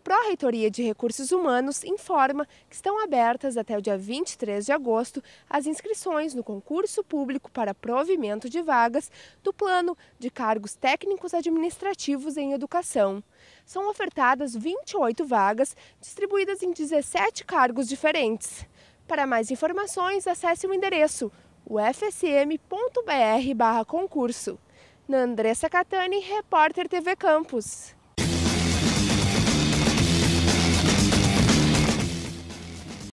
Pró-Reitoria de Recursos Humanos informa que estão abertas até o dia 23 de agosto as inscrições no concurso público para provimento de vagas do Plano de Cargos Técnicos Administrativos em Educação. São ofertadas 28 vagas, distribuídas em 17 cargos diferentes. Para mais informações, acesse o endereço ufsm.br/concurso. Na Andressa Catani, repórter TV Campus.